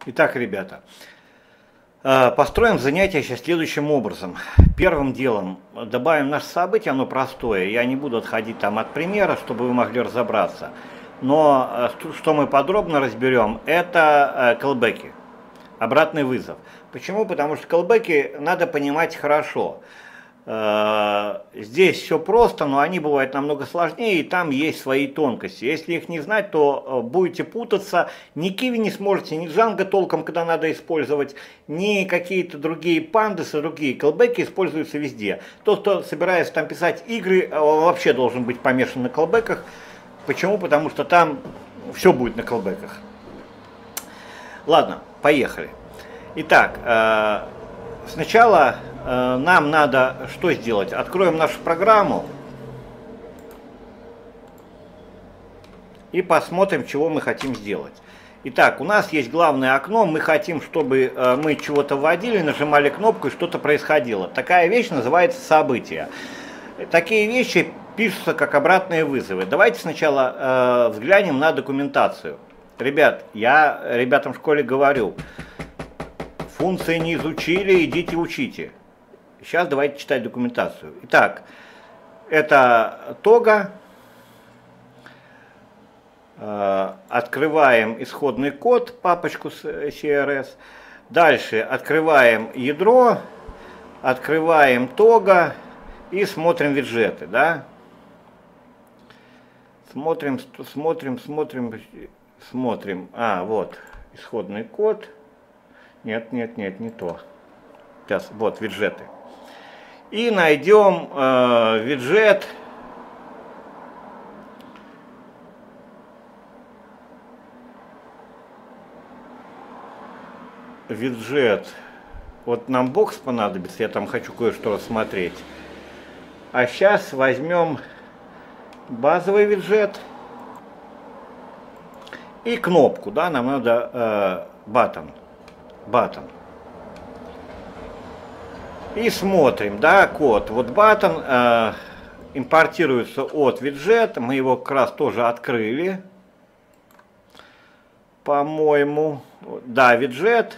Итак, ребята, построим занятие сейчас следующим образом. Первым делом добавим наше событие, оно простое. Я не буду отходить там от примера, чтобы вы могли разобраться. Но что мы подробно разберем, это callback'и, обратный вызов. Почему? Потому что callback'и надо понимать хорошо. Здесь все просто, но они бывают намного сложнее, и там есть свои тонкости. Если их не знать, то будете путаться. Ни Киви не сможете, ни Django толком, когда надо использовать, ни какие-то другие пандесы, другие колбеки используются везде. Тот, кто собирается там писать игры, вообще должен быть помешан на колбеках. Почему? Потому что там все будет на колбеках. Ладно, поехали. Итак, сначала нам надо что сделать? Откроем нашу программу и посмотрим, чего мы хотим сделать. Итак, у нас есть главное окно, мы хотим, чтобы мы чего-то вводили, нажимали кнопку и что-то происходило. Такая вещь называется событие. Такие вещи пишутся как обратные вызовы. Давайте сначала взглянем на документацию. Ребят, я ребятам в школе говорю, функции не изучили, идите учите. Сейчас давайте читать документацию. Итак, это тога. Открываем исходный код, папочку с CRS. Дальше открываем ядро, открываем тога и смотрим виджеты. Да? Смотрим. Вот, исходный код. Нет, не то. Сейчас, вот, виджеты. И найдем виджет. Вот нам бокс понадобится, я там хочу кое-что рассмотреть. А сейчас возьмем базовый виджет и кнопку, да, нам надо button. И смотрим, да, код. Вот button импортируется от виджет, мы его как раз тоже открыли, по-моему. Да, виджет.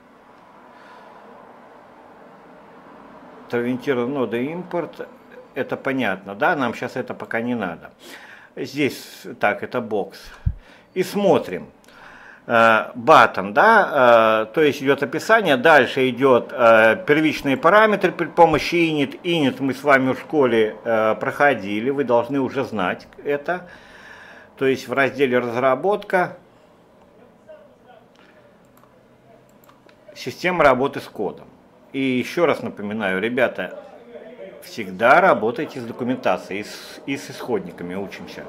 Ориентирован нода импорт. Это понятно, да, нам сейчас это пока не надо. Здесь, так, это бокс. И смотрим. Button, да, то есть идет описание, дальше идет первичные параметры при помощи init. Init мы с вами в школе проходили, вы должны уже знать это. То есть в разделе разработка, система работы с кодом. И еще раз напоминаю, ребята, всегда работайте с документацией и с исходниками, учимся.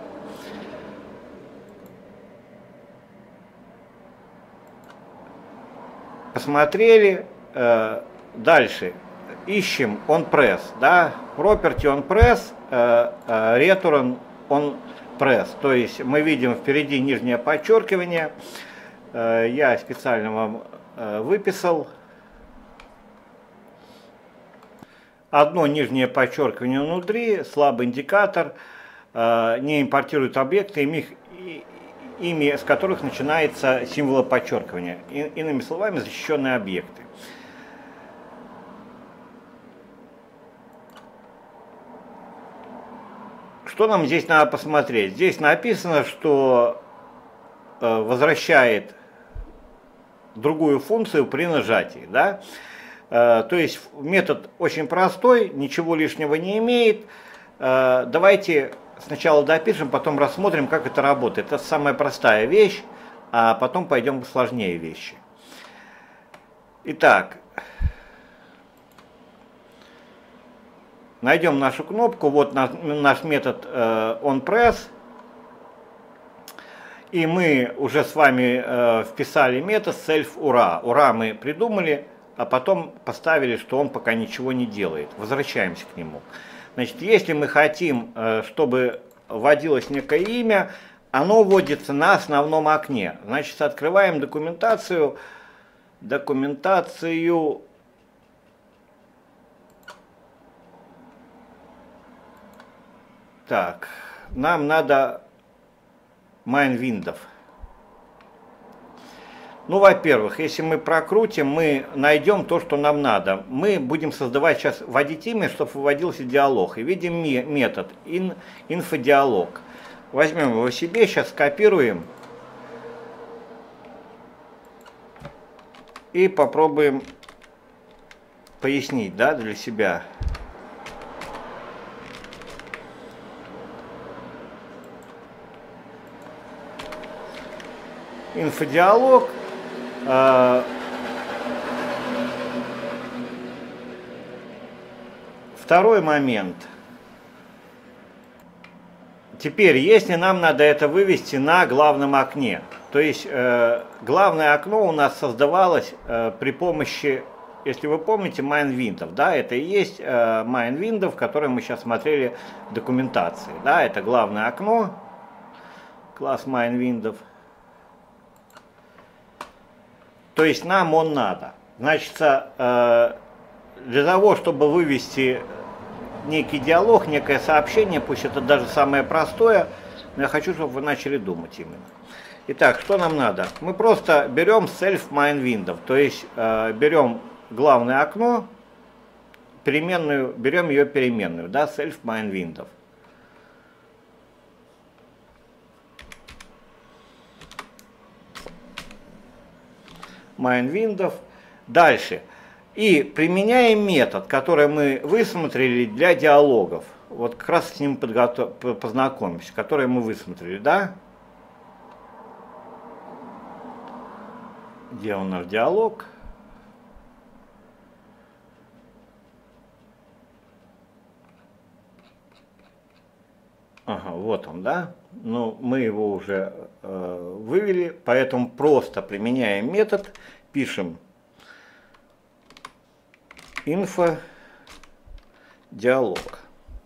Посмотрели, дальше ищем onPress, да, property onPress, return onPress, то есть мы видим впереди нижнее подчеркивание, я специально вам выписал, одно нижнее подчеркивание внутри, слабый индикатор, не импортирует объекты, ими с которых начинается символ подчеркивания. Иными словами, защищенные объекты. Что нам здесь надо посмотреть? Здесь написано, что возвращает другую функцию при нажатии. Да? То есть метод очень простой, ничего лишнего не имеет. Давайте сначала допишем, потом рассмотрим, как это работает. Это самая простая вещь, а потом пойдем к сложнее вещи. Итак, найдем нашу кнопку, вот наш метод onPress, и мы уже с вами вписали метод self_URA. URA мы придумали, а потом поставили, что он пока ничего не делает. Возвращаемся к нему. Значит, если мы хотим, чтобы вводилось некое имя, оно вводится на основном окне. Значит, открываем документацию. Так, нам надо main window. Ну, во-первых, если мы прокрутим, мы найдем то, что нам надо. Мы будем создавать сейчас, вводить имя, чтобы выводился диалог. И видим метод инфодиалог. Возьмем его себе, сейчас скопируем. И попробуем пояснить, да, для себя. Инфодиалог. Второй момент. Теперь, если нам надо это вывести на главном окне, то есть главное окно у нас создавалось при помощи, если вы помните, MineWindow, да, это и есть MineWindow, в котором мы сейчас смотрели в документации, да, это главное окно, класс MineWindow. То есть нам он надо. Значит, для того, чтобы вывести некий диалог, некое сообщение, пусть это даже самое простое, но я хочу, чтобы вы начали думать именно. Итак, что нам надо? Мы просто берем self MineWindow, то есть берем главное окно, переменную, берем ее переменную, да, self MineWindow. MineWindow. Дальше. И применяем метод, который мы высмотрели для диалогов. Вот как раз с ним познакомимся, который мы высмотрели, да? Где у нас диалог? Ага, вот он, да? Но мы его уже вывели, поэтому просто применяем метод, пишем инфо диалог.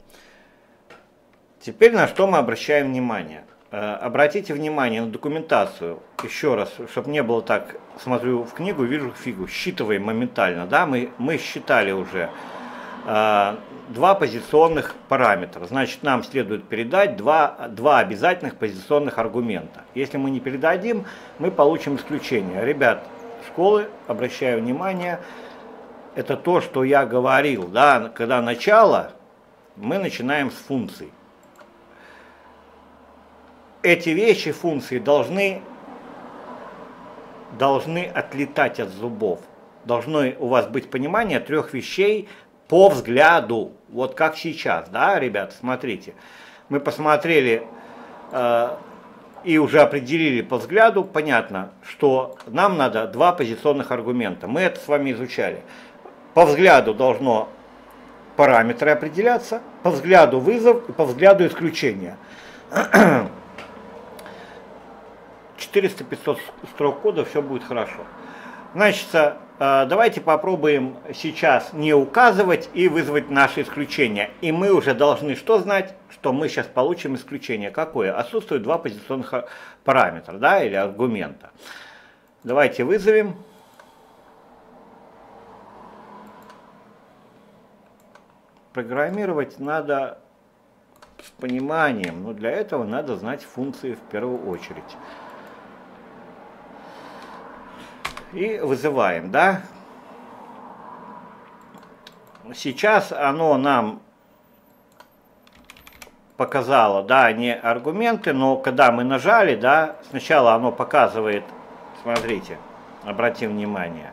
Теперь на что мы обращаем внимание? Обратите внимание на документацию, еще раз, чтобы не было так, смотрю в книгу, вижу фигу, считываем моментально, да, мы считали уже два позиционных параметра, значит нам следует передать два обязательных позиционных аргумента. Если мы не передадим, мы получим исключение. Ребят, школы, обращаю внимание, это то, что я говорил, да, когда начало, мы начинаем с функций. Эти вещи, функции, должны отлетать от зубов. Должно у вас быть понимание трех вещей по взгляду. Вот как сейчас, да, ребята, смотрите. Мы посмотрели и уже определили по взгляду, понятно, что нам надо два позиционных аргумента. Мы это с вами изучали. По взгляду должно параметры определяться, по взгляду вызов и по взгляду исключение. 400-500 строк кода, все будет хорошо. Значит, давайте попробуем сейчас не указывать и вызвать наше исключение. И мы уже должны что знать? Что мы сейчас получим исключение. Какое? Отсутствует два позиционных параметра, да, или аргумента. Давайте вызовем. Программировать надо с пониманием, но для этого надо знать функции в первую очередь. И вызываем, да. Сейчас оно нам показало, да, не аргументы, но когда мы нажали, да, сначала оно показывает, смотрите, обратим внимание,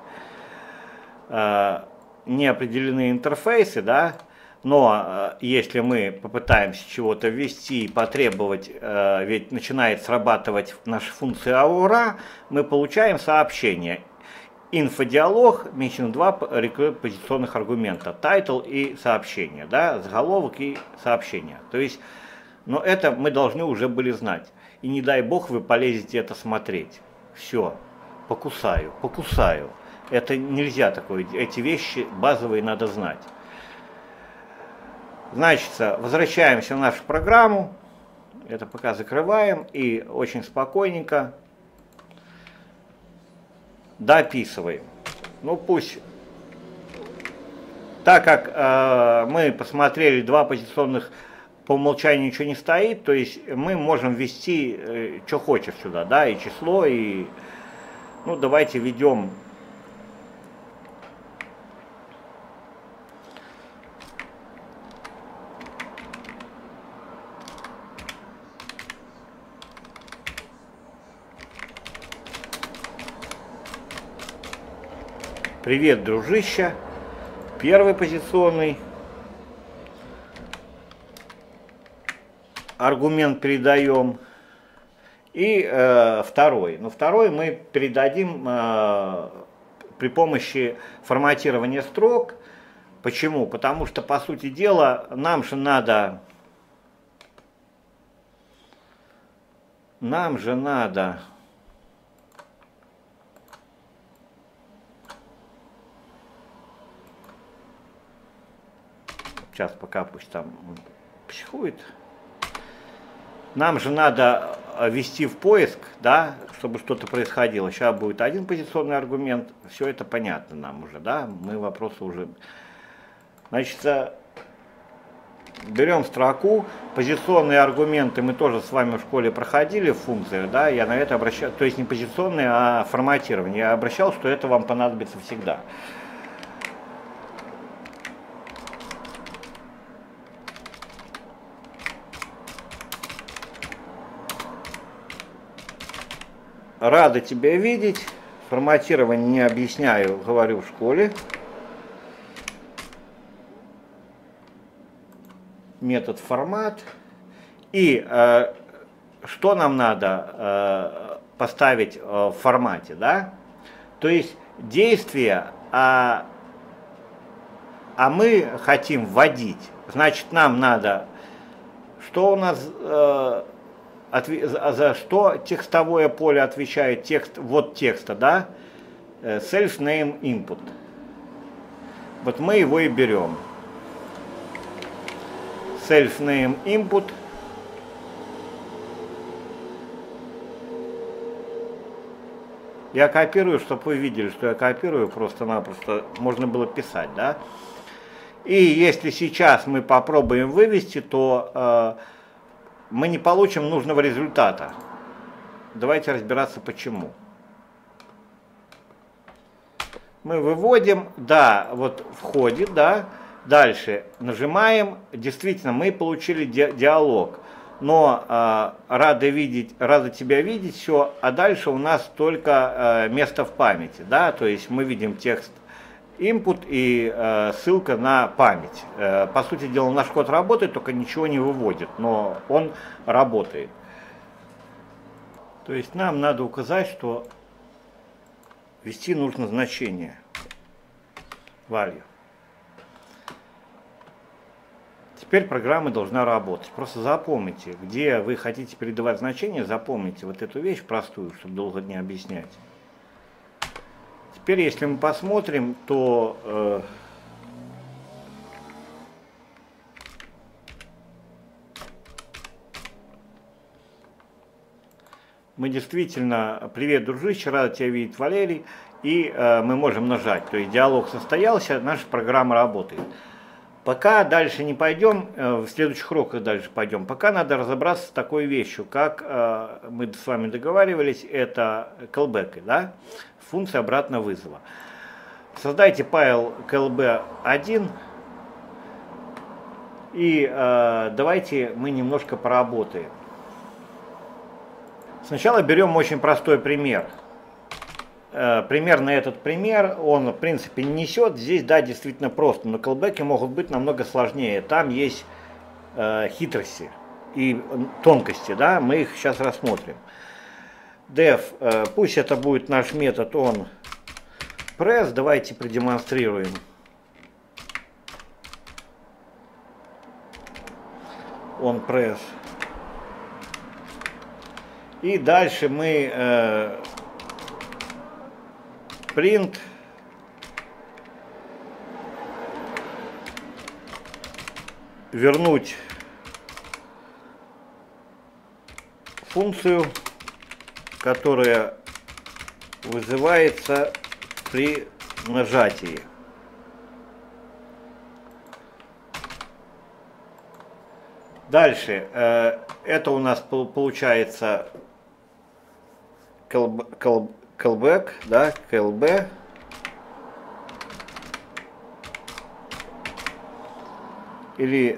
неопределенные интерфейсы, да, но если мы попытаемся чего-то ввести и потребовать, ведь начинает срабатывать наша функция Aura, мы получаем сообщение. Инфодиалог, меньше два позиционных аргумента, title и сообщение, да, заголовок и сообщение. То есть, но это мы должны уже были знать. И не дай бог вы полезете это смотреть. Все, покусаю. Это нельзя такое, эти вещи базовые надо знать. Значит, возвращаемся в нашу программу, это пока закрываем и очень спокойненько дописываем. Ну пусть, так как мы посмотрели два позиционных, по умолчанию ничего не стоит, то есть мы можем ввести, что хочешь сюда, да, и число, и Ну, давайте введем привет, дружище. Первый позиционный аргумент передаем. И второй. Но второй мы передадим при помощи форматирования строк. Почему? Потому что, по сути дела, нам же надо сейчас пока пусть там психует. Нам же надо ввести в поиск, да, чтобы что-то происходило. Сейчас будет один позиционный аргумент. Все это понятно нам уже, да. Мы вопросы уже... Значит, берем строку. Позиционные аргументы мы тоже с вами в школе проходили в функциях, да. Я на это обращал, то есть не позиционные, а форматирование. Я обращал, что это вам понадобится всегда. Рада тебя видеть. Форматирование не объясняю, говорю в школе. Метод формат. И что нам надо поставить в формате, да? То есть действие, а мы хотим вводить. Значит, нам надо, что у нас... за что текстовое поле отвечает текст, вот текста, да, self-name input. Вот мы его и берем. Self-name input. Я копирую, чтобы вы видели, что я копирую, просто-напросто можно было писать, да. И если сейчас мы попробуем вывести, то мы не получим нужного результата. Давайте разбираться почему. Мы выводим, да, вот входит, да, дальше нажимаем, действительно мы получили диалог, но рада тебя видеть, все, а дальше у нас только место в памяти, да, то есть мы видим текст input и ссылка на память. По сути дела, наш код работает, только ничего не выводит, но он работает. То есть нам надо указать, что ввести нужно значение value. Теперь программа должна работать. Просто запомните, где вы хотите передавать значение, запомните вот эту вещь простую, чтобы долго не объяснять. Теперь, если мы посмотрим, то мы действительно, привет, дружище, рад тебя видеть, Валерий, и мы можем нажать, то есть диалог состоялся, наша программа работает. Пока дальше не пойдем, в следующих уроках дальше пойдем, пока надо разобраться с такой вещью, как мы с вами договаривались, это callback, да? Функция обратного вызова. Создайте файл klb1 и давайте мы немножко поработаем. Сначала берем очень простой пример. Примерно этот пример, он в принципе не несет. Здесь, да, действительно просто, но callback'и могут быть намного сложнее. Там есть хитрости и тонкости, да, мы их сейчас рассмотрим. Def, пусть это будет наш метод onPress, давайте продемонстрируем. onPress. И дальше мы print вернуть функцию, которая вызывается при нажатии. Дальше, это у нас получается callback, да, callback. Или,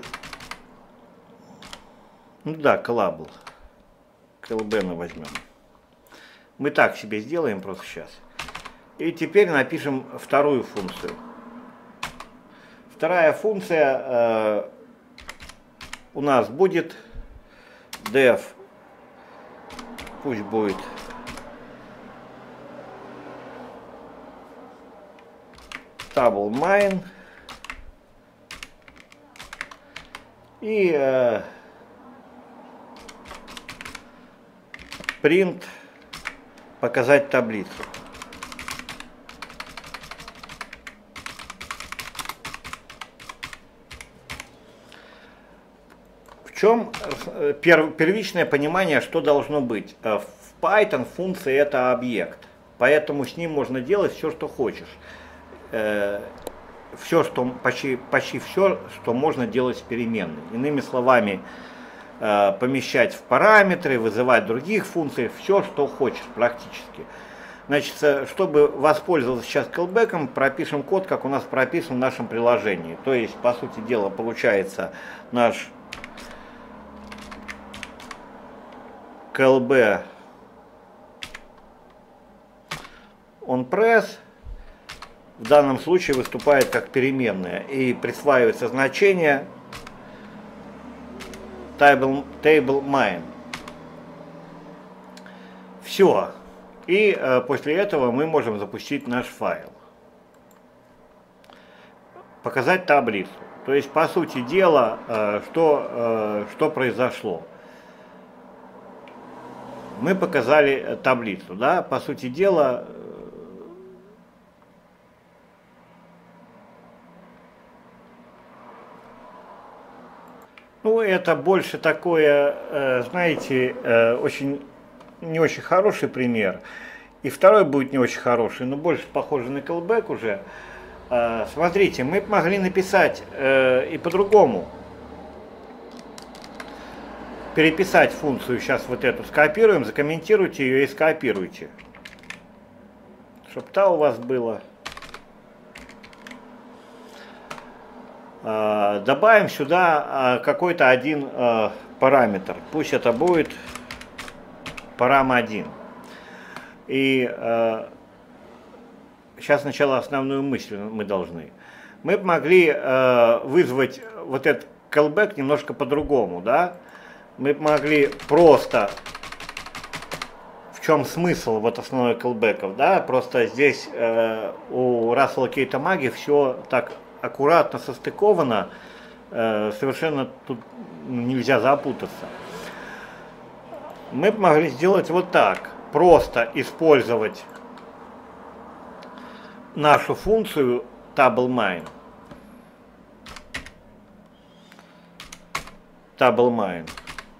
ну да, callable. callback мы возьмем. Мы так себе сделаем просто сейчас. И теперь напишем вторую функцию. Вторая функция у нас будет def, пусть будет table main и print показать таблицу. В чем первичное понимание, что должно быть? В Python функция это объект, поэтому с ним можно делать все, что хочешь. Все, что, почти все, что можно делать с переменной. Иными словами, помещать в параметры, вызывать других функций, все, что хочешь практически. Значит, чтобы воспользоваться сейчас callback'ом, пропишем код, как у нас прописан в нашем приложении. То есть, по сути дела, получается наш callback onPress в данном случае выступает как переменная и присваивается значение table main. Все. И после этого мы можем запустить наш файл. Показать таблицу. То есть, по сути дела, что произошло. Мы показали таблицу, да, по сути дела, ну, это больше такое, знаете, не очень хороший пример. И второй будет не очень хороший, но больше похоже на callback уже. Смотрите, мы могли написать и по-другому. Переписать функцию, сейчас вот эту скопируем, закомментируйте ее и скопируйте. Чтобы та у вас была. Добавим сюда какой-то один параметр. Пусть это будет param1. И сейчас сначала основную мысль мы должны. Мы могли вызвать вот этот callback немножко по-другому, да? Мы могли просто, в чем смысл вот основной callback'ов, да? Просто здесь у Russell Кейта Маги все так аккуратно состыковано, совершенно тут нельзя запутаться. Мы могли сделать вот так, просто использовать нашу функцию table main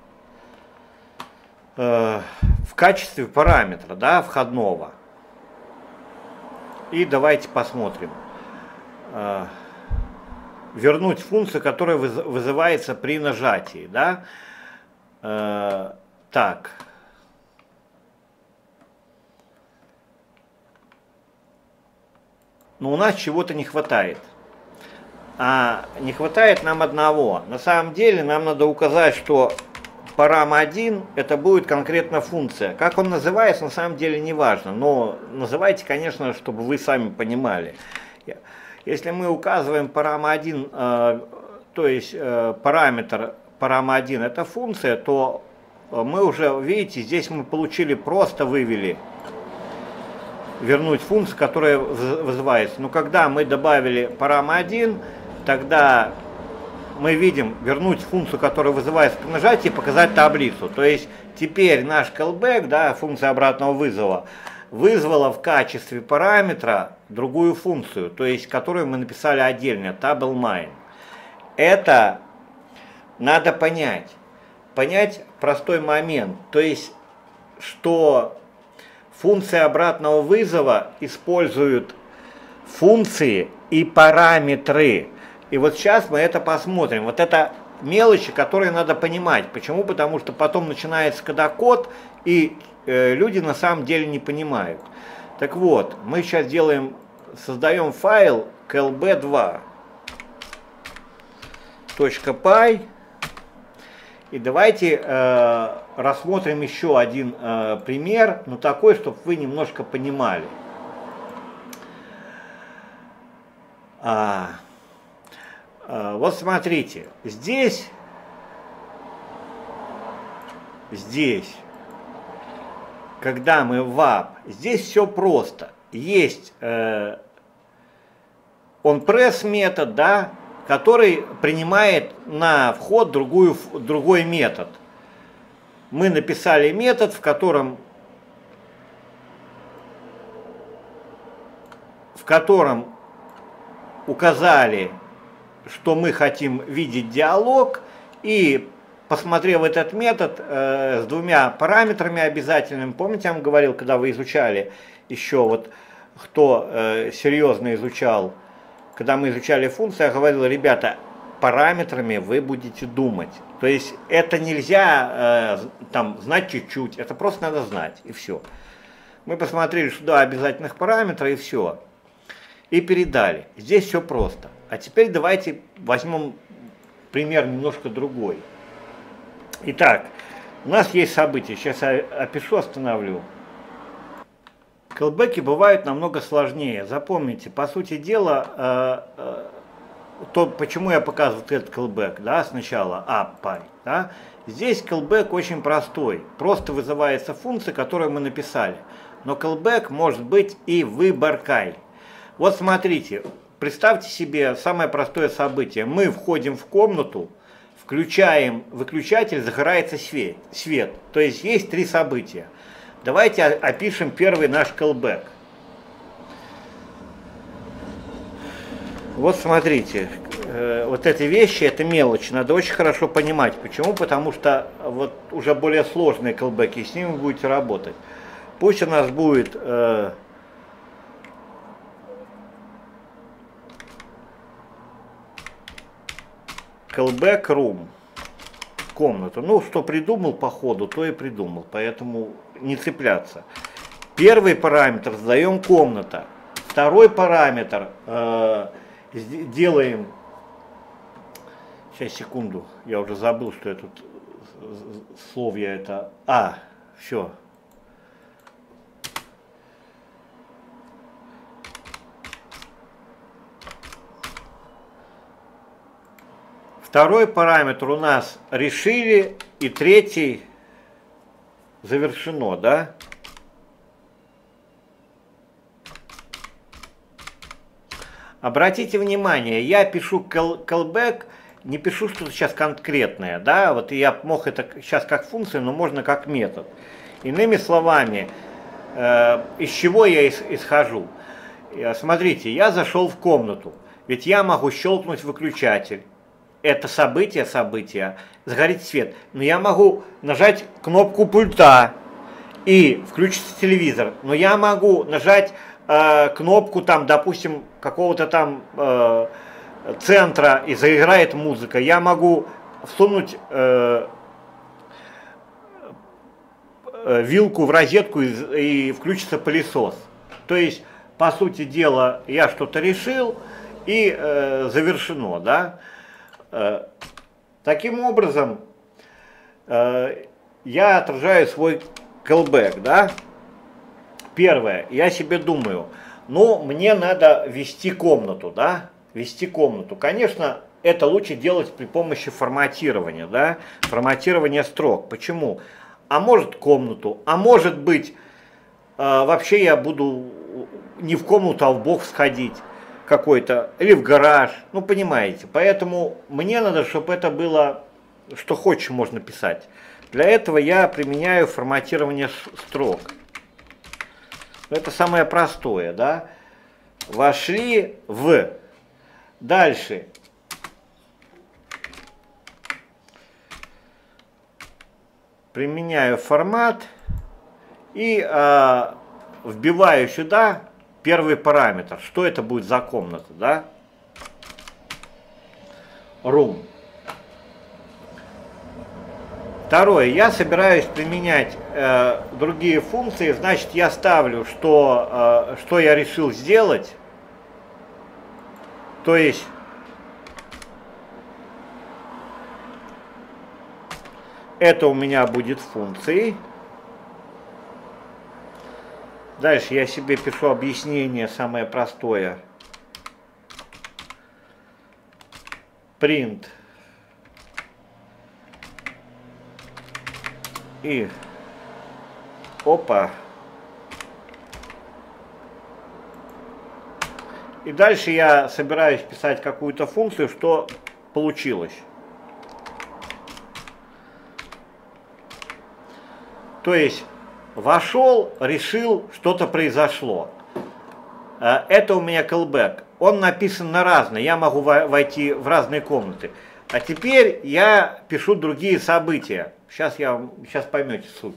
в качестве параметра, да, входного. И давайте посмотрим. Вернуть функцию, которая вызывается при нажатии, да. Так. Но у нас чего-то не хватает. А не хватает нам одного. На самом деле нам надо указать, что param1 это будет конкретно функция. Как он называется, на самом деле не важно. Но называйте, конечно, чтобы вы сами понимали. Если мы указываем param1, то есть параметр param1 это функция, то мы уже, видите, здесь мы получили, просто вывели вернуть функцию, которая вызывается. Но когда мы добавили param1, тогда мы видим вернуть функцию, которая вызывается при нажатии, и показать таблицу. То есть теперь наш callback, да, функция обратного вызова, вызвала в качестве параметра другую функцию, то есть которую мы написали отдельно, table main. Это надо понять. Понять простой момент, то есть что функция обратного вызова используют функции и параметры. И вот сейчас мы это посмотрим. Вот это мелочи, которые надо понимать. Почему? Потому что потом начинается когда код, и люди на самом деле не понимают. Так вот, мы сейчас создаем файл klb2.py. И давайте рассмотрим еще один пример, но такой, чтобы вы немножко понимали. Вот смотрите, здесь, когда мы в app, здесь все просто. Есть onPress метод, да, который принимает на вход другой метод. Мы написали метод, в котором указали, что мы хотим видеть диалог, и посмотрев этот метод с двумя параметрами обязательными, помните, я вам говорил, когда вы изучали еще, вот кто серьезно изучал, когда мы изучали функции, я говорил, ребята, параметрами вы будете думать. То есть это нельзя там знать чуть-чуть, это просто надо знать, и все. Мы посмотрели, что да, обязательных параметров, и все. И передали. Здесь все просто. А теперь давайте возьмем пример немножко другой. Итак, у нас есть событие. Сейчас я опишу, остановлю. Callback'и бывают намного сложнее. Запомните, по сути дела, то, почему я показываю этот callback, да, сначала appy, да, здесь callback очень простой. Просто вызывается функция, которую мы написали. Но callback может быть и выборкой. Вот смотрите, представьте себе самое простое событие. Мы входим в комнату, включаем выключатель, загорается свет. То есть есть три события. Давайте опишем первый наш callback. Вот смотрите, вот эти вещи, это мелочи, надо очень хорошо понимать. Почему? Потому что вот уже более сложные callback'и, с ними вы будете работать. Пусть у нас будет callback room, комнату. Ну, что придумал по ходу, то и придумал, поэтому не цепляться. Первый параметр задаем комната. Второй параметр делаем, сейчас секунду, я уже забыл, что я тут словья это, все. Второй параметр у нас решили, и третий завершено, да? Обратите внимание, я пишу callback, не пишу что-то сейчас конкретное, да? Вот я мог это сейчас как функция, но можно как метод. Иными словами, из чего я исхожу? Смотрите, я зашел в комнату, ведь я могу щелкнуть выключатель. Это событие, загорит свет. Но я могу нажать кнопку пульта и включится телевизор. Но я могу нажать кнопку там, допустим, какого-то там центра и заиграет музыка. Я могу всунуть вилку в розетку и включится пылесос. То есть, по сути дела, я что-то решил и завершено, да? Таким образом, я отражаю свой callback, да? Первое, я себе думаю, ну, мне надо ввести комнату, да? Ввести комнату. Конечно, это лучше делать при помощи форматирования, да? Форматирования строк. Почему? А может комнату, а может быть, вообще я буду не в комнату, а в бокс сходить какой-то, или в гараж, ну понимаете, поэтому мне надо, чтобы это было, что хочешь можно писать. Для этого я применяю форматирование строк. Это самое простое, да. Вошли в. Дальше. Применяю формат и вбиваю сюда первый параметр. Что это будет за комната, да? Room. Второе, я собираюсь применять другие функции, значит, я ставлю, что я решил сделать, то есть это у меня будет функцией. Дальше я себе пишу объяснение самое простое. Print. И опа. И дальше я собираюсь писать какую-то функцию, что получилось. То есть вошел, решил, что-то произошло. Это у меня callback. Он написан на разные, я могу войти в разные комнаты. А теперь я пишу другие события. Сейчас поймете суть.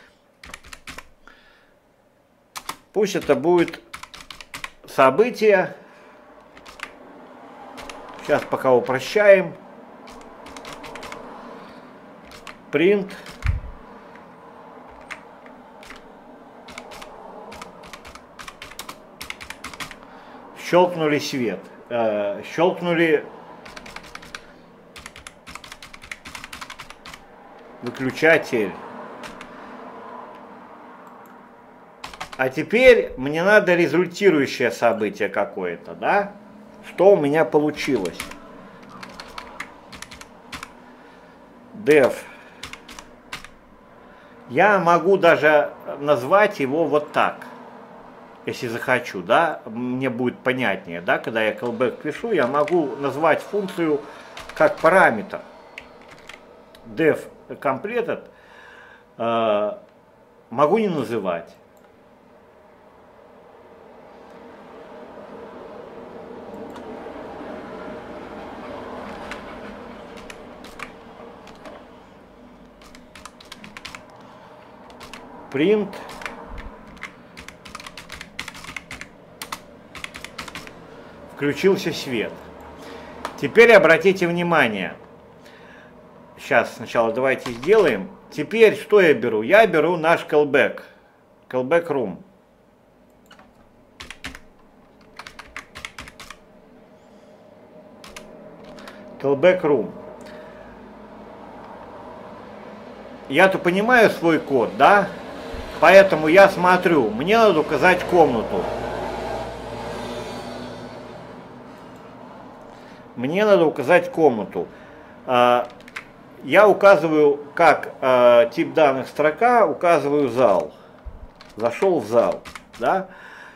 Пусть это будет событие. Сейчас пока упрощаем. Print. Щелкнули свет. Щелкнули выключатель. А теперь мне надо результирующее событие какое-то, да? Что у меня получилось? Def. Я могу даже назвать его вот так, если захочу, да? Мне будет понятнее, да? Когда я callback пишу, я могу назвать функцию как параметр. Def completed могу не называть. Print. Включился свет. Теперь обратите внимание. Сейчас сначала давайте сделаем. Теперь что я беру? Я беру наш callback. Callback room. Callback room. Я-то понимаю свой код, да? Поэтому я смотрю. Мне надо указать комнату. Мне надо указать комнату. Я указываю, как тип данных строка, указываю зал. Зашел в зал, да?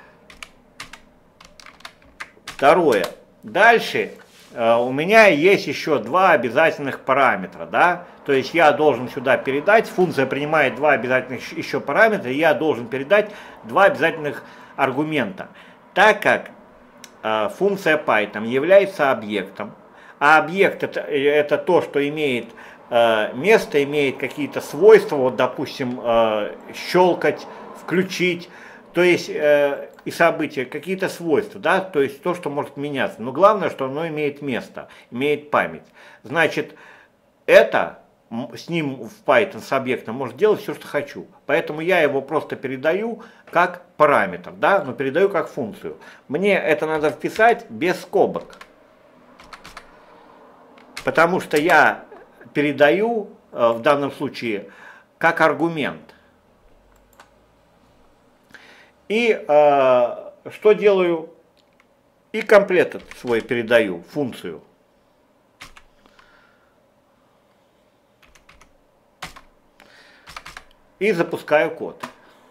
Второе. Дальше у меня есть еще два обязательных параметра, да? То есть я должен сюда передать, функция принимает два обязательных еще параметра, и я должен передать два обязательных аргумента. Так как функция Python является объектом, а объект это то, что имеет место, имеет какие-то свойства, вот допустим, щелкать, включить, то есть и события, какие-то свойства, да, то есть то, что может меняться. Но главное, что оно имеет место, имеет память. Значит, это с ним в Python, с объектом, может делать все, что хочу. Поэтому я его просто передаю как параметр, да, но передаю как функцию. Мне это надо вписать без скобок. Потому что я передаю в данном случае как аргумент. И что делаю? И комплект свой передаю, функцию. И запускаю код.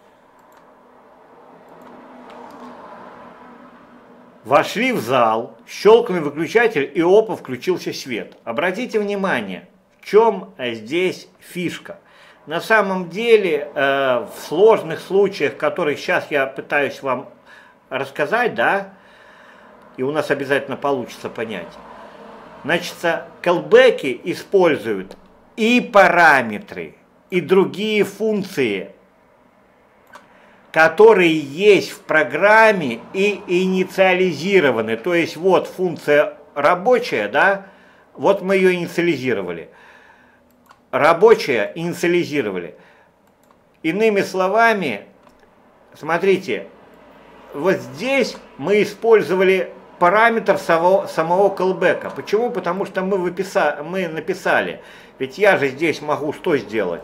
Вошли в зал, щелкнули выключатель, и опа, включился свет. Обратите внимание, в чем здесь фишка. На самом деле, в сложных случаях, которые сейчас я пытаюсь вам рассказать, да, и у нас обязательно получится понять, значит, callback'и используют и параметры, и другие функции, которые есть в программе и инициализированы. То есть вот функция рабочая, да, вот мы ее инициализировали. рабочее инициализировали. Иными словами, смотрите, вот здесь мы использовали параметр самого callback. Почему? Потому что мы написали. Ведь я же здесь могу что сделать?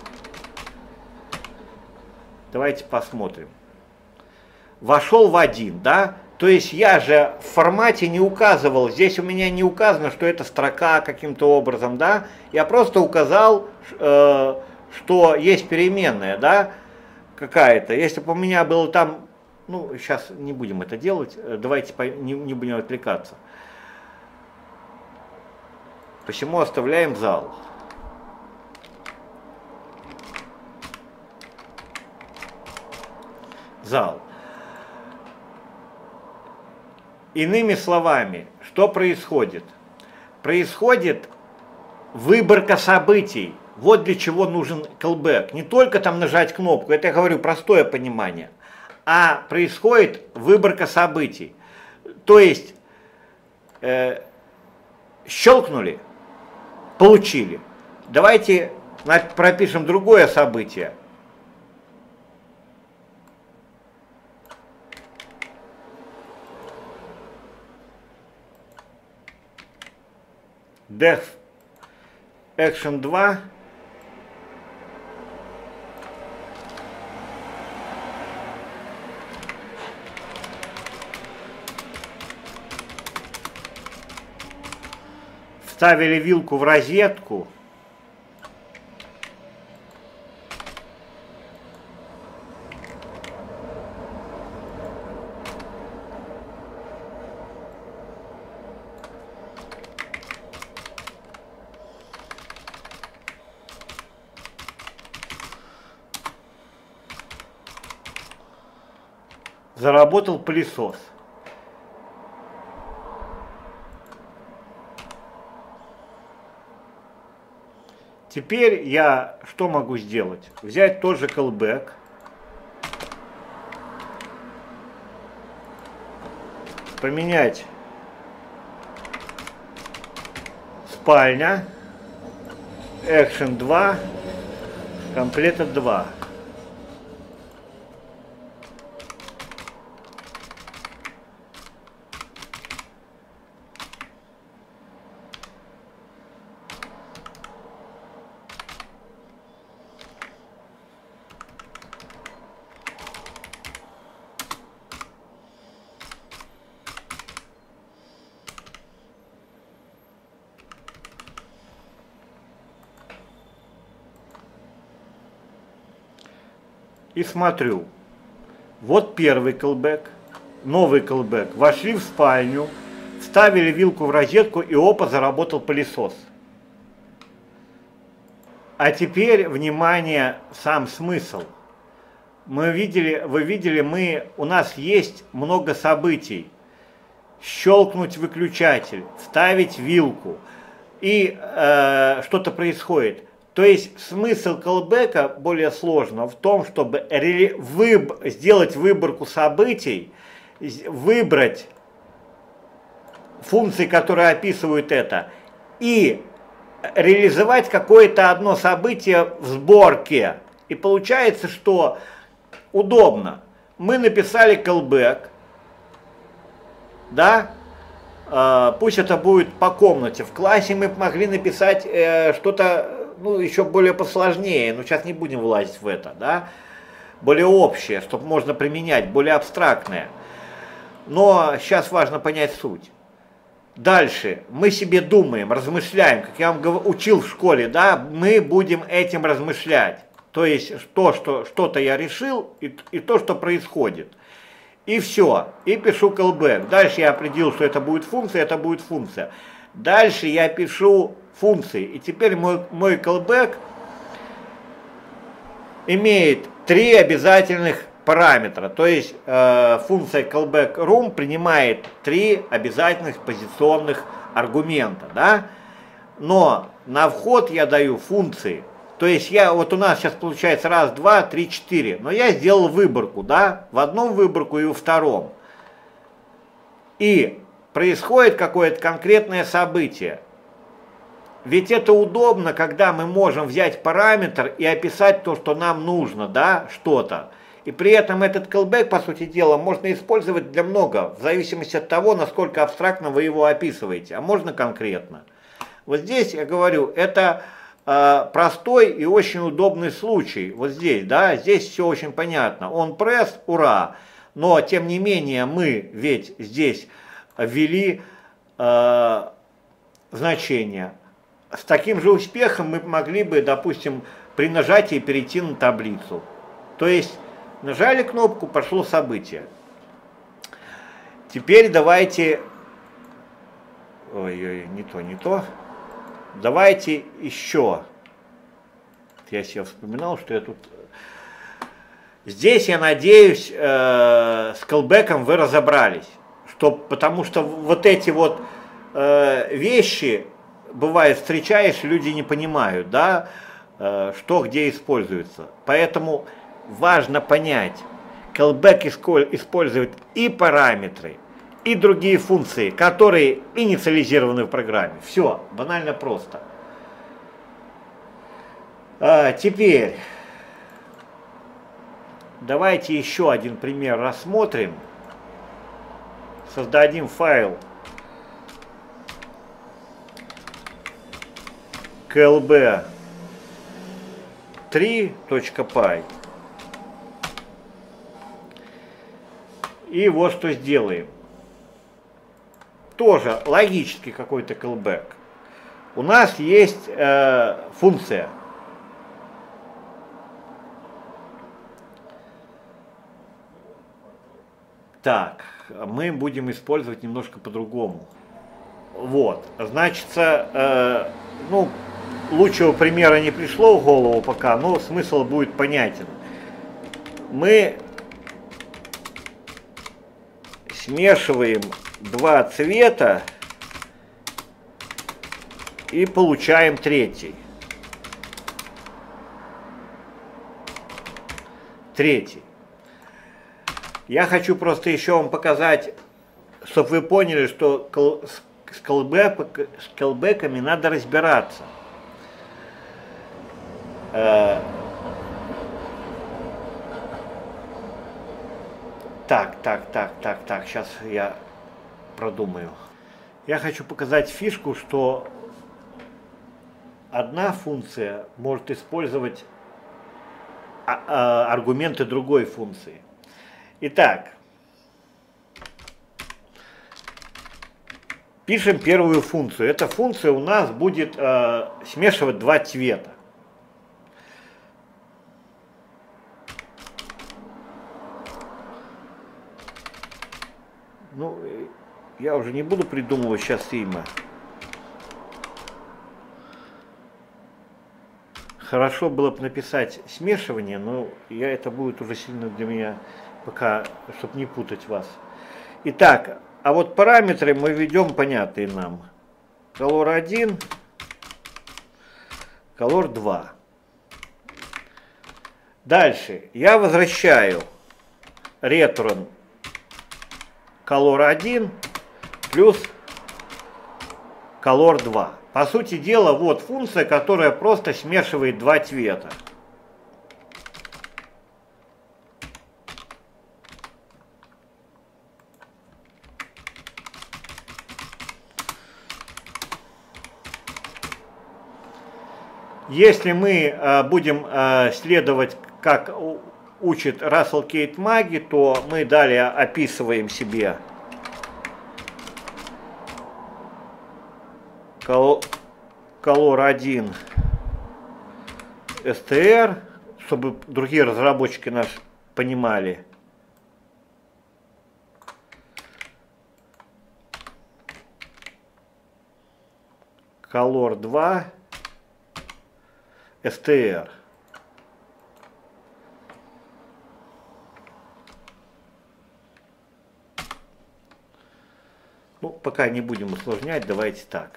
Давайте посмотрим. Вошел в 1, да? То есть я же в формате не указывал, здесь у меня не указано, что это строка каким-то образом, да? Я просто указал, что есть переменная, да, какая-то. Если бы у меня было там, ну, сейчас не будем это делать, давайте не будем отвлекаться. Посему оставляем зал. Зал. Иными словами, что происходит? Происходит выборка событий. Вот для чего нужен callback. Не только там нажать кнопку, это я говорю простое понимание, а происходит выборка событий. То есть щелкнули, получили. Давайте пропишем другое событие. Def Action 2. Вставили вилку в розетку. Заработал пылесос. Теперь я что могу сделать? Взять тот же callback, поменять спальня, Action 2, комплета 2. И смотрю, вот первый callback, новый callback. Вошли в спальню, вставили вилку в розетку и опа, заработал пылесос. А теперь, внимание, сам смысл. Вы видели, у нас есть много событий. Щелкнуть выключатель, вставить вилку, и что-то происходит. То есть смысл callback более сложного в том, чтобы сделать выборку событий, выбрать функции, которые описывают это, и реализовать какое-то одно событие в сборке. И получается, что удобно. Мы написали callback, да, пусть это будет по комнате. В классе мы могли написать что-то, ну, еще более посложнее, но сейчас не будем влазить в это, да, более общее, чтобы можно применять, более абстрактное. Но сейчас важно понять суть. Дальше мы себе думаем, размышляем, как я вам учил в школе, да, мы будем этим размышлять. То есть то, что что-то я решил, и то, что происходит. И все, и пишу callback. Дальше я определил, что это будет функция, это будет функция. Дальше я пишу функции. И теперь мой callback имеет 3 обязательных параметра. То есть функция callback room принимает 3 обязательных позиционных аргумента. Да? Но на вход я даю функции. То есть вот у нас сейчас получается 1, 2, 3, 4. Но я сделал выборку, да, в одном выборку и во втором. И происходит какое-то конкретное событие. ведь это удобно, когда мы можем взять параметр и описать то, что нам нужно, да, что-то. И при этом этот callback, по сути дела, можно использовать для много, в зависимости от того, насколько абстрактно вы его описываете, а можно конкретно. Вот здесь я говорю, это простой и очень удобный случай. Вот здесь, да, здесь все очень понятно. On-press, ура! Но, тем не менее, мы ведь здесь ввели значение. С таким же успехом мы могли бы, допустим, при нажатии перейти на таблицу. То есть, нажали кнопку, пошло событие. Теперь давайте... Ой-ой, не то. Давайте еще. Я себе вспоминал, что я тут... Здесь, я надеюсь, с callback'ом вы разобрались. Потому что вот эти вот вещи, бывает, встречаешь, люди не понимают, да, что где используется. Поэтому важно понять, callback использует и параметры, и другие функции, которые инициализированы в программе. Все, банально просто. Теперь давайте еще один пример рассмотрим. Создадим файл klb3.py. И вот что сделаем. Тоже логический какой-то callback. У нас есть функция. Так, мы будем использовать немножко по-другому. Вот, значит, ну, лучшего примера не пришло в голову пока, но смысл будет понятен. Мы смешиваем два цвета и получаем третий. Я хочу просто еще вам показать, чтобы вы поняли, что с callback'ами надо разбираться. Так, сейчас я продумаю. Я хочу показать фишку, что одна функция может использовать аргументы другой функции. Итак, пишем первую функцию. Эта функция у нас будет смешивать два цвета. Ну, я уже не буду придумывать сейчас имя. Хорошо было бы написать смешивание, но это будет уже сильно для меня, пока, чтобы не путать вас. Итак, а вот параметры мы введем понятные нам. Color 1, Color 2. Дальше я возвращаю return Color 1 плюс Color 2. По сути дела, вот функция, которая просто смешивает два цвета. Если мы будем следовать, как учит Russell Кейт Маги, то мы далее описываем себе Color 1 str, чтобы другие разработчики нас понимали. Color 2 str. Ну, пока не будем усложнять, давайте так.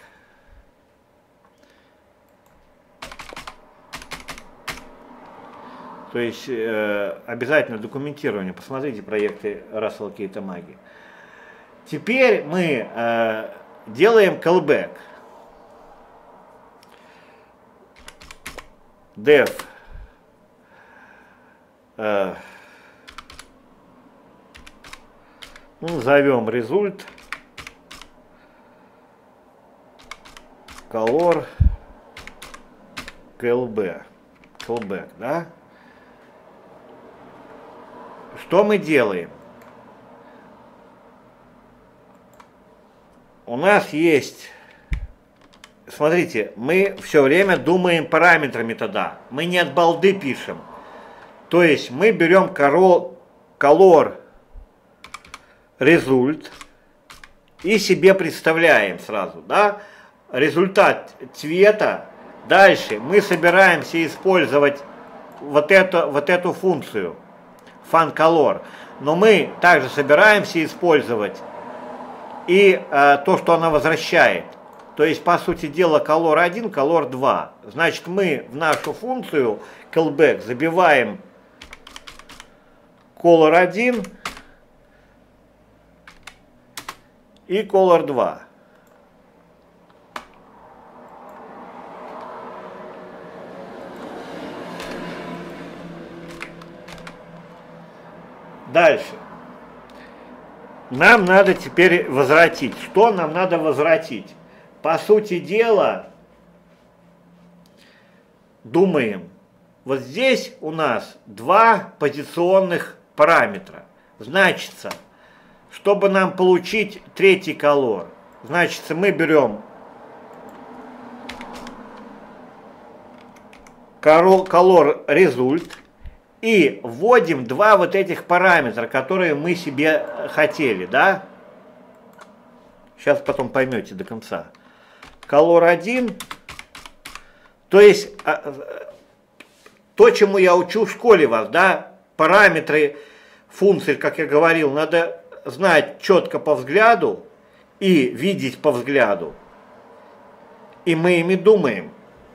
То есть обязательно документирование. Посмотрите проекты Russell Кейта Маги. Теперь мы делаем callback. def назовем result color callback, да? Что мы делаем? У нас есть, смотрите, мы все время думаем параметрами тогда. Мы не от балды пишем. То есть мы берем color result и себе представляем сразу, да, результат цвета. Дальше мы собираемся использовать вот эту функцию FunColor, но мы также собираемся использовать и то, что она возвращает. То есть, по сути дела, color 1, color 2. Значит, мы в нашу функцию callback забиваем color 1 и color 2. Дальше. Нам надо теперь возвратить. Что нам надо возвратить? По сути дела, думаем, вот здесь у нас два позиционных параметра. Значится, чтобы нам получить третий color, значится, мы берем color result и вводим два вот этих параметра, которые мы себе хотели, да? Сейчас потом поймете до конца. Color 1, то есть то, чему я учу в школе вас, да, параметры функций, как я говорил, надо знать четко по взгляду и видеть по взгляду. И мы ими думаем.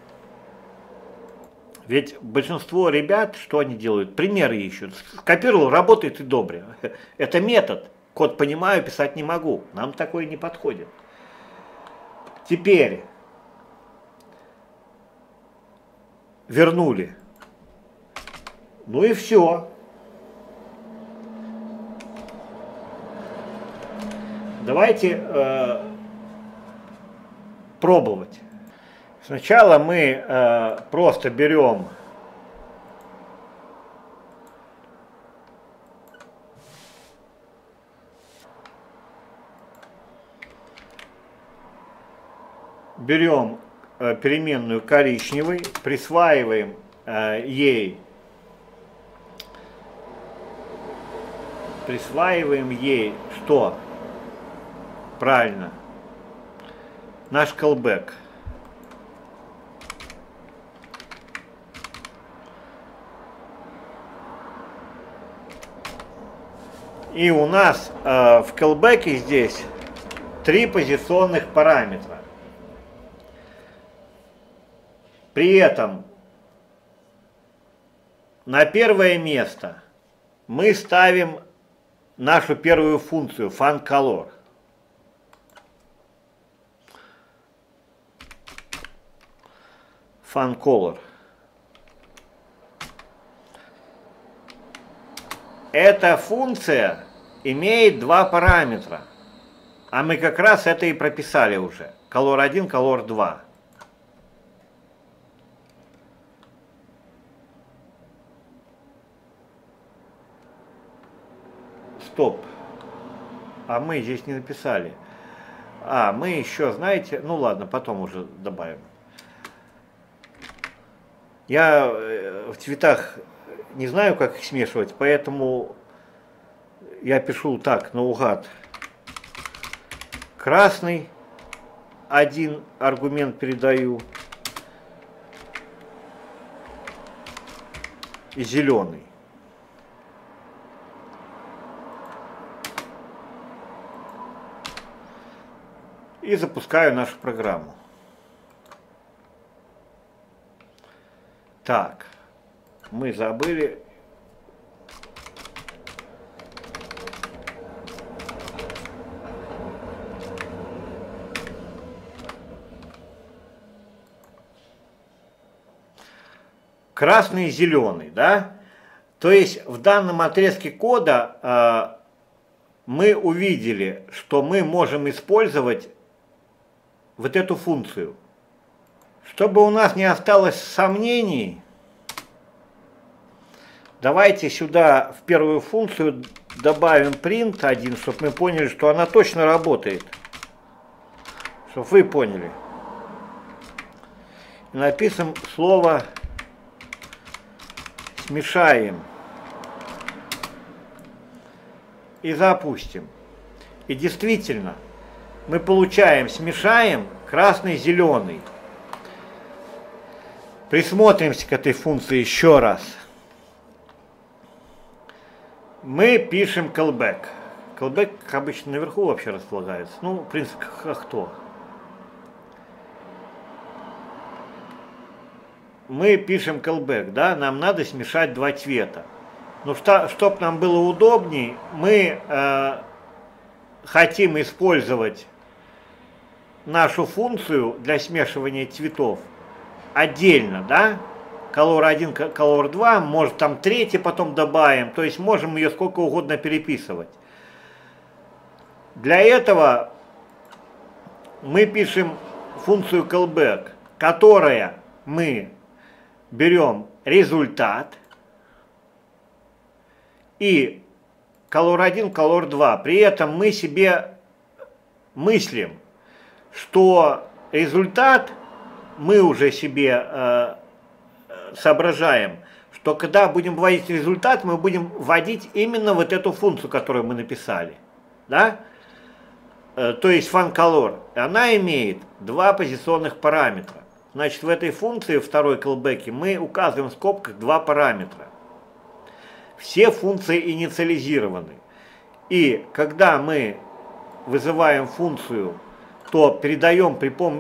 Ведь большинство ребят, что они делают? Примеры ищут. Скопировал, работает и добре. Это метод. Код понимаю, писать не могу. Нам такое не подходит. Теперь вернули. Ну и все. Давайте пробовать. Сначала мы просто берем переменную коричневый, присваиваем ей что? Правильно. Наш callback. И у нас в callback здесь три позиционных параметра. При этом на первое место мы ставим нашу первую функцию FunColor. FunColor. Эта функция имеет два параметра, а мы как раз это и прописали уже. Color 1, Color 2. Стоп. А мы здесь не написали. А, мы еще, знаете, ну ладно, потом уже добавим. Я в цветах не знаю, как их смешивать, поэтому я пишу так, наугад. Красный, один аргумент передаю, и зеленый. И запускаю нашу программу. Так, мы забыли. красный и зеленый, да? То есть в данном отрезке кода мы увидели, что мы можем использовать вот эту функцию. Чтобы у нас не осталось сомнений, давайте сюда в первую функцию добавим print 1, чтобы мы поняли, что она точно работает. Чтобы вы поняли. Напишем слово смешаем. И запустим. И действительно, мы получаем смешаем красный-зеленый. Присмотримся к этой функции еще раз. Мы пишем callback. Callback обычно наверху вообще располагается. Ну, в принципе, как кто. Мы пишем callback, да, нам надо смешать два цвета. Но чтобы нам было удобней, мы хотим использовать нашу функцию для смешивания цветов отдельно, да? Color 1, Color 2, может там третий потом добавим, то есть можем ее сколько угодно переписывать. Для этого мы пишем функцию callback, которая мы берем результат и Color 1, Color 2. При этом мы себе мыслим, что результат мы уже себе соображаем, что когда будем вводить результат, мы будем вводить именно вот эту функцию, которую мы написали. Да? То есть FunColor. Она имеет два позиционных параметра. Значит, в этой функции, второй callback, мы указываем в скобках два параметра. Все функции инициализированы. И когда мы вызываем функцию, то передаем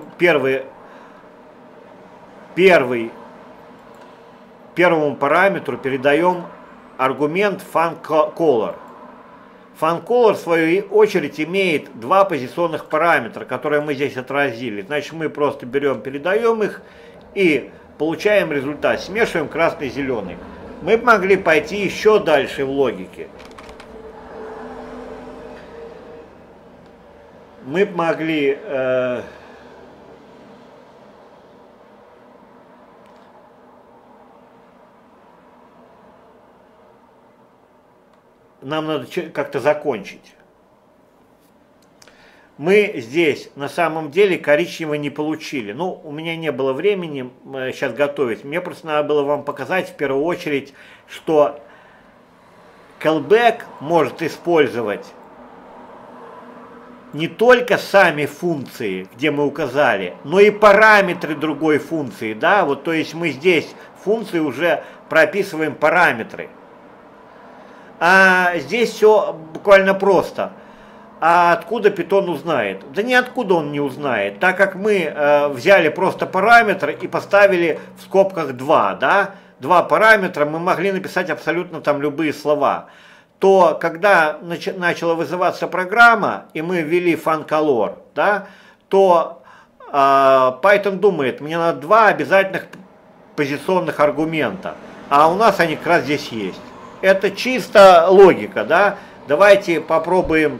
первому параметру передаем аргумент FunColor. FunColor, в свою очередь, имеет два позиционных параметра, которые мы здесь отразили. Значит, мы просто берем, передаем их и получаем результат. Смешиваем красный и зеленый. Мы могли пойти еще дальше в логике. Мы могли нам надо как-то закончить. Мы здесь на самом деле коричневый не получили. Ну, у меня не было времени сейчас готовить. Мне просто надо было вам показать в первую очередь, что callback может использовать не только сами функции, где мы указали, но и параметры другой функции. Да? Вот, то есть мы здесь в функции уже прописываем параметры. А здесь все буквально просто. А откуда Python узнает? Да ниоткуда он не узнает, так как мы взяли просто параметр и поставили в скобках 2, да? Два параметра, мы могли написать абсолютно там любые слова. То когда начала вызываться программа, и мы ввели FunColor, да, то Python думает, мне надо два обязательных позиционных аргумента, а у нас они как раз здесь есть. Это чисто логика, да? Давайте попробуем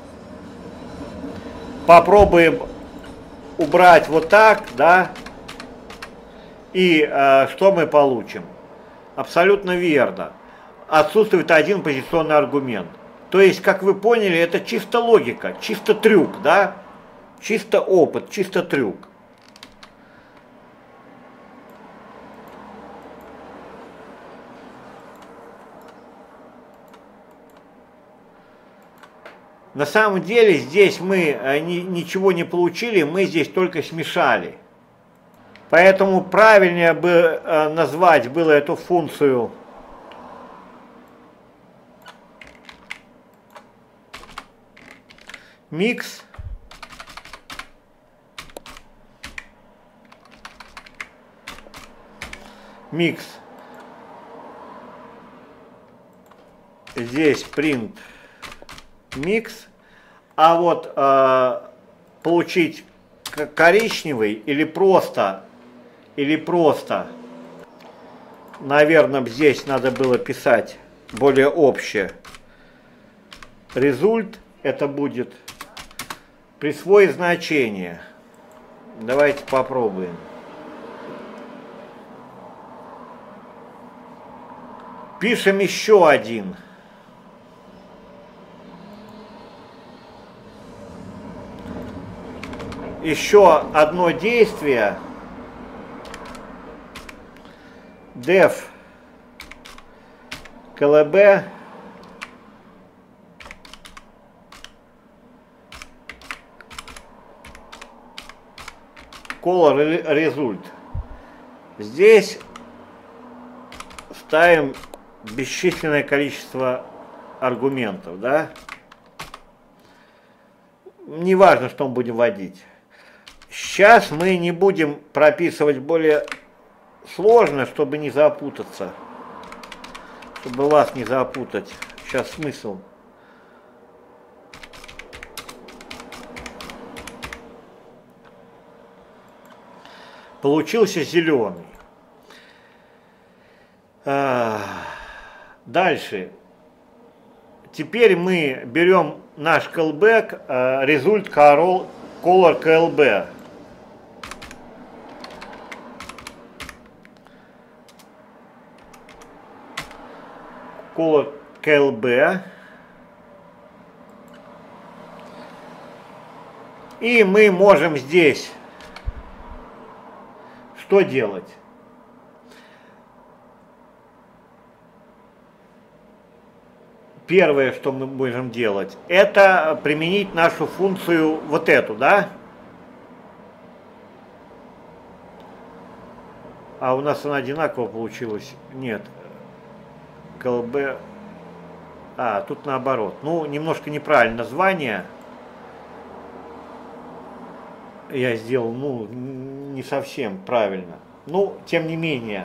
убрать вот так, да? И что мы получим? Абсолютно верно. Отсутствует один позиционный аргумент. То есть, как вы поняли, это чисто логика, чисто трюк, да? Чисто опыт, чисто трюк. На самом деле здесь мы ничего не получили, мы здесь только смешали. Поэтому правильнее бы назвать было эту функцию mix. Mix. Здесь print mix. А вот получить наверное, здесь надо было писать более общее. Результ это будет присвоить значение. Давайте попробуем. Пишем еще один. Еще одно действие. Def klb color result. Здесь ставим бесчисленное количество аргументов, да? Неважно, что мы будем вводить. Сейчас мы не будем прописывать более сложно, чтобы не запутаться. Чтобы вас не запутать. Сейчас смысл. Получился зеленый. Дальше. Теперь мы берем наш callback result color klb. Color klb. И мы можем здесь что делать? Первое, что мы можем делать, это применить нашу функцию вот эту, да? А у нас она одинаково получилась? Нет. КЛБ. Тут наоборот. Ну, немножко неправильное название. Я сделал, ну, не совсем правильно. Ну, тем не менее.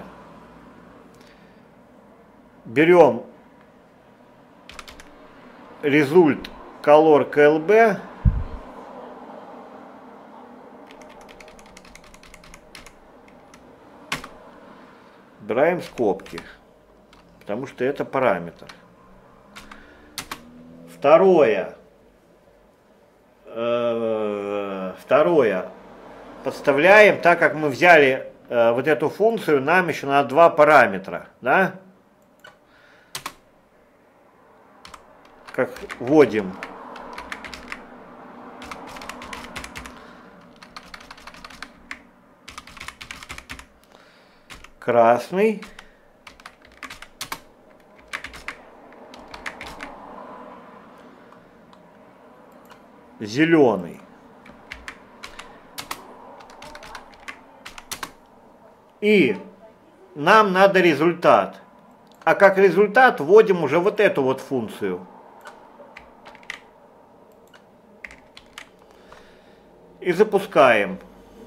Берем result color klb. Убираем скобки, потому что это параметр. Второе. Подставляем, так как мы взяли вот эту функцию, нам еще надо два параметра, да? Как вводим красный, зеленый. И нам надо результат. А как результат вводим уже вот эту вот функцию. И запускаем.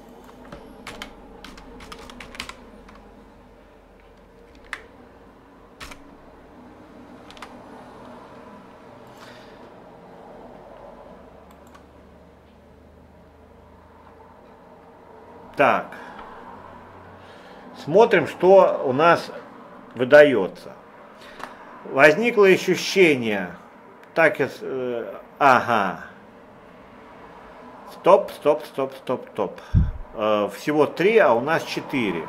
Так. Смотрим, что у нас выдается. Возникло ощущение. Так, ага. Стоп. Всего 3, а у нас 4.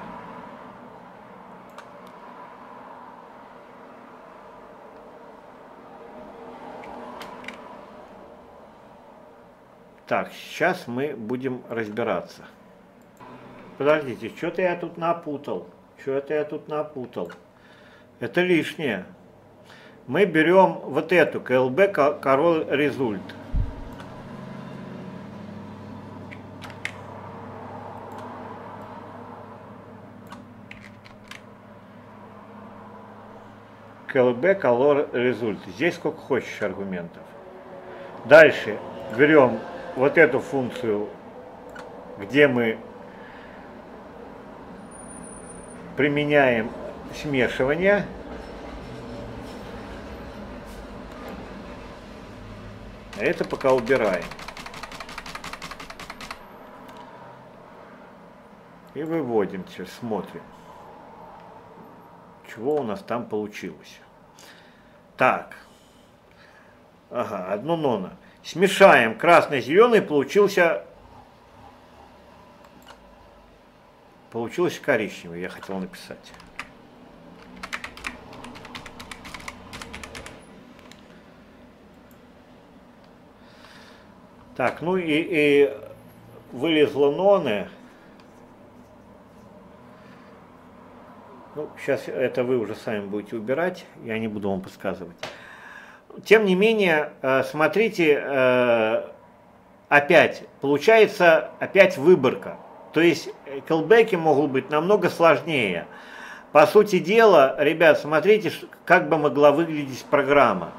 Так, сейчас мы будем разбираться. Подождите, что-то я тут напутал. Это лишнее. Мы берем вот эту klb color result. klb color result. Здесь сколько хочешь аргументов. Дальше берем вот эту функцию, где мы применяем смешивание. А это пока убираем. И выводим, сейчас смотрим. чего у нас там получилось. Так. Ага, одно ноно. Смешаем красный-зеленый, получился коричневый, я хотел написать. Так, ну и вылезло ноны. Ну, сейчас это вы уже сами будете убирать, я не буду вам подсказывать. Тем не менее, смотрите, опять, получается опять выборка. То есть callback'и могут быть намного сложнее. По сути дела, ребят, смотрите, как бы могла выглядеть программа.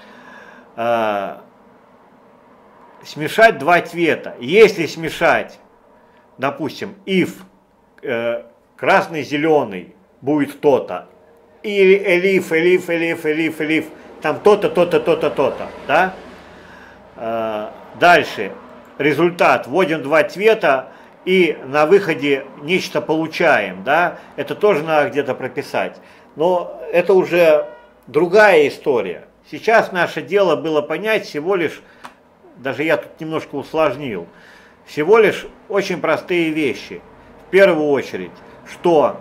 Смешать два цвета. Если смешать, допустим, if красный-зеленый будет то-то, или elif, там то-то, то-то, то-то, то-то, да? Дальше результат, вводим два цвета и на выходе нечто получаем, да? Это тоже надо где-то прописать. Но это уже другая история. Сейчас наше дело было понять всего лишь, даже я тут немножко усложнил, всего лишь очень простые вещи. В первую очередь, что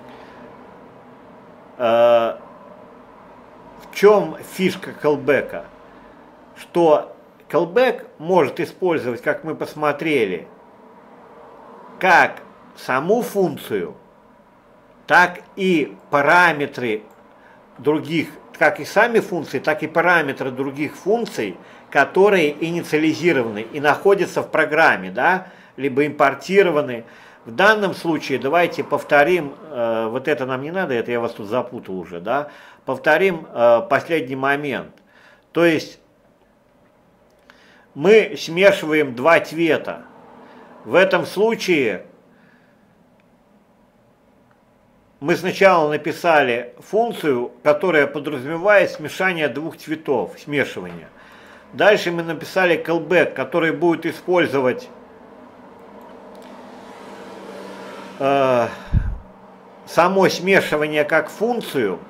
в чем фишка callback'а? Что callback может использовать, как мы посмотрели, как саму функцию, так и параметры других, как и сами функции, так и параметры других функций, которые инициализированы и находятся в программе, да, либо импортированы. В данном случае давайте повторим, вот это нам не надо, это я вас тут запутал уже, да, повторим последний момент. То есть мы смешиваем два цвета. В этом случае мы сначала написали функцию, которая подразумевает смешание двух цветов, смешивание. Дальше мы написали callback, который будет использовать само смешивание как функцию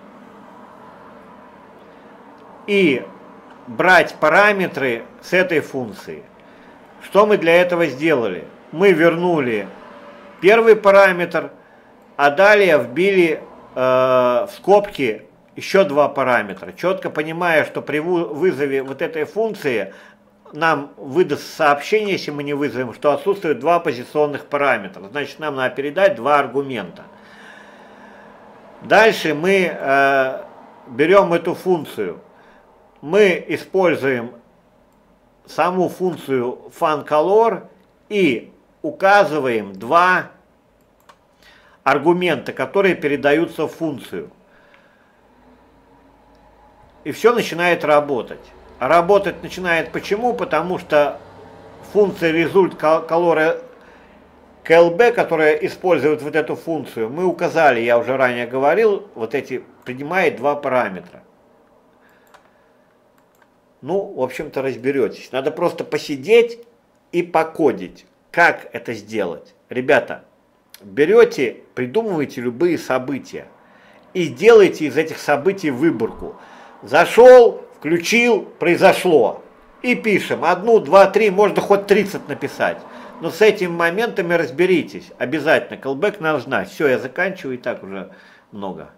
и брать параметры с этой функции. Что мы для этого сделали? Мы вернули первый параметр, а далее вбили в скобки еще два параметра, четко понимая, что при вызове вот этой функции нам выдаст сообщение, если мы не вызовем, что отсутствует два позиционных параметра. Значит, нам надо передать два аргумента. Дальше мы берем эту функцию. Мы используем саму функцию funColor и указываем два аргумента, которые передаются в функцию. И все начинает работать. А работать начинает почему? Потому что функция result callback, которая использует вот эту функцию, мы указали, я уже ранее говорил, вот эти принимает два параметра. Ну, в общем-то, разберетесь. Надо просто посидеть и покодить. Как это сделать? Ребята, берете, придумываете любые события и делаете из этих событий выборку. Зашел, включил, произошло. И пишем 1, 2, 3, можно хоть 30 написать. Но с этими моментами разберитесь. Обязательно callback надо знать. Все, я заканчиваю, и так уже много.